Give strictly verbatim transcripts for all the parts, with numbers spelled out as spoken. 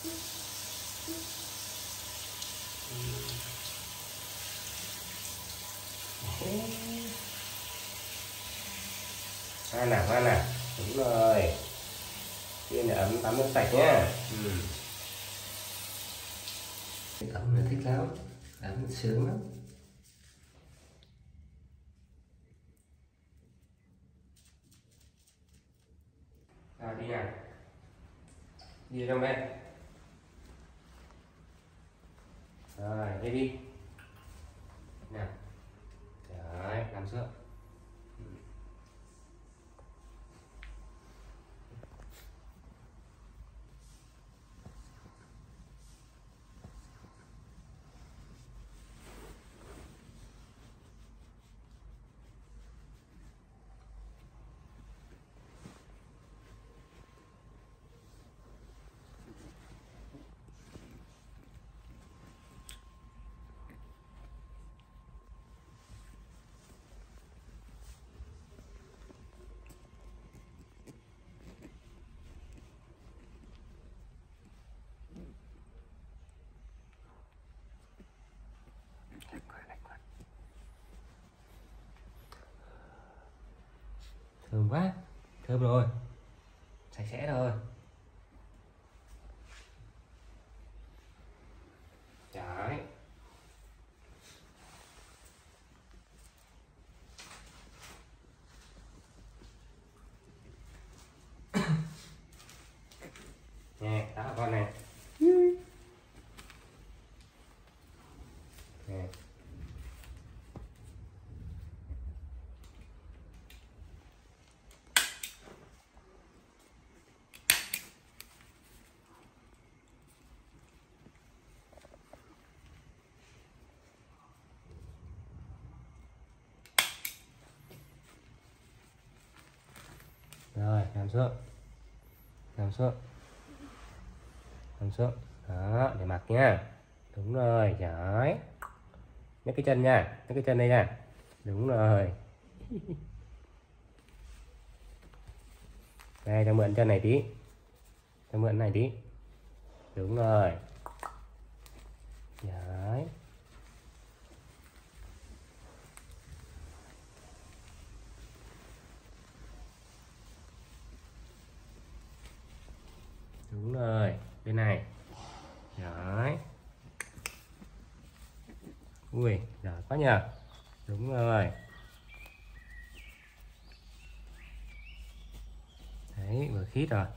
Ăn nào, ăn nào. Đúng rồi. Tiên là ấm tắm nước sạch nhá. Ừ. Ấm là thích lắm, ấm sướng lắm. À, đi nào. Đi trong đây. Rồi, đi đi. Nào. Đấy, làm xuống. Thơm quá, thơm rồi, sạch sẽ rồi. Đấy. Nè, đó là con này. Nè. Rồi, nằm xuống. Nằm xuống. Nằm xuống. Đó, để mặc nha. Đúng rồi, giỏi. Nhấc cái chân nha, nhấc cái chân đây nha. Đúng rồi. Đây, cho mượn chân này tí. Cho mượn này tí. Đúng rồi. Đấy. Đúng rồi, bên này. Đấy. Ui, giỏi quá nhờ. Đúng rồi. Đấy, vừa khít rồi.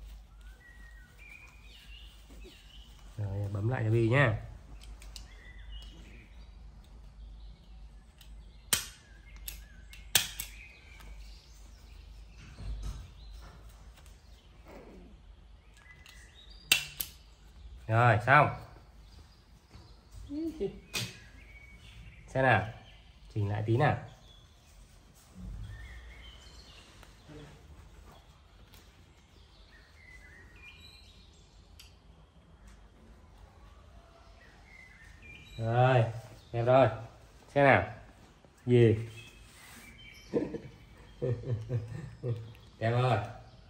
Rồi, bấm lại cho Bi nhá. Rồi, xong. Xem nào. Chỉnh lại tí nào. Rồi, đẹp rồi. Xem nào. Gì? Đẹp rồi.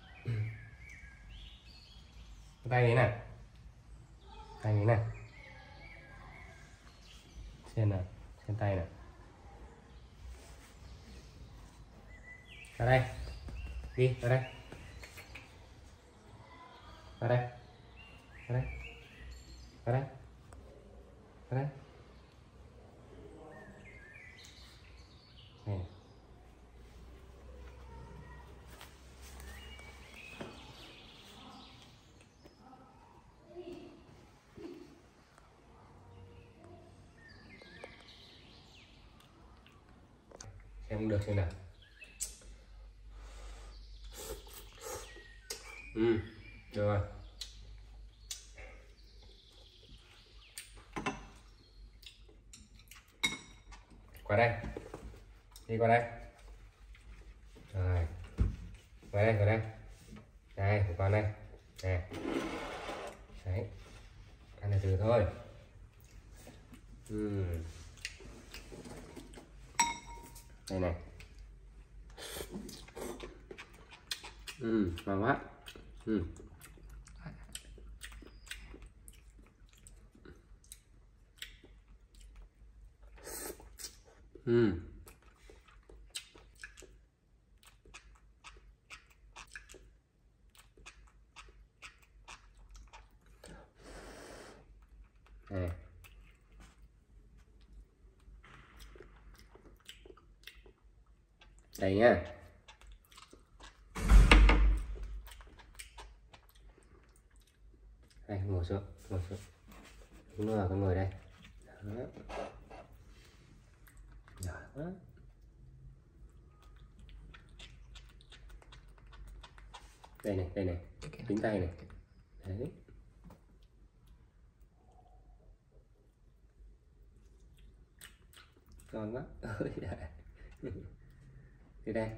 Tay thế nào. Tay thế nào. Xem nào. Xem tay nào. Ra đây. Đi, ra đây. Ra đây. Ra đây. Ra đây. Ra đây. Này. Xem được xem nào. Ừ, được rồi. Qua đây. Đi qua đây. Rồi. Qua đây, qua đây. Đây, qua đây. Nè. Đấy. Ăn từ từ thôi. Ừ. Đây này. Ừ, ngon quá. Ừ. Ừ. Này. Đây nha. Đây, ngồi xuống, ngồi xuống. Đúng rồi, con ngồi đây. Đó. Giỏi quá. Đây này, đây này, tính tay này. Đấy. Ngon quá. Ôi dạ. Từ đây.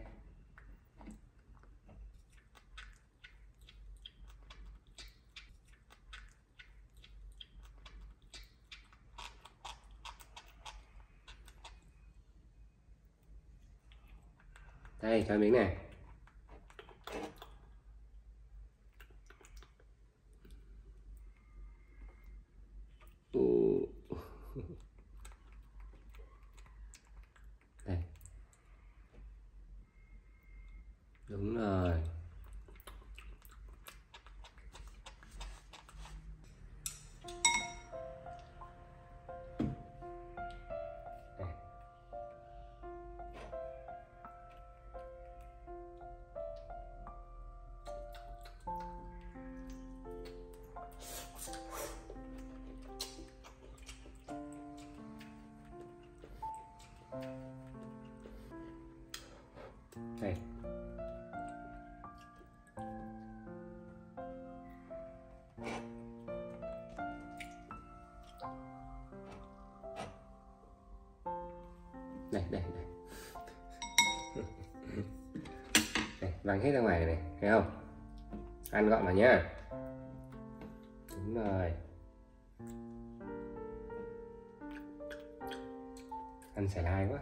Đây, cho miếng này. Đây. Đúng rồi. Đây. Đây, đây, đây. Đây, văng hết ra ngoài này, thấy không? Ăn gọn vào nhá. Đúng rồi. Ăn xài lai quá.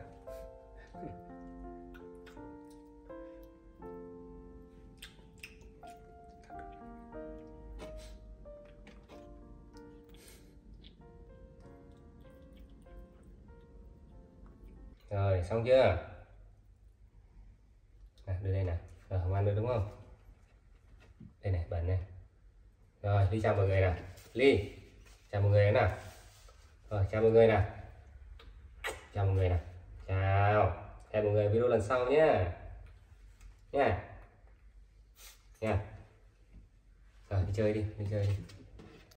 Rồi, xong chưa? À, đưa đây nè. Rồi, không ăn được đúng không? Đây này, bẩn này. Rồi, đi chào mọi người nào. Ly, chào mọi người nào. Rồi, chào mọi người nào. Chào mọi người nào. Chào. Hẹn mọi người video lần sau nhé. Nha. Nha. Rồi, đi chơi đi, đi chơi đi.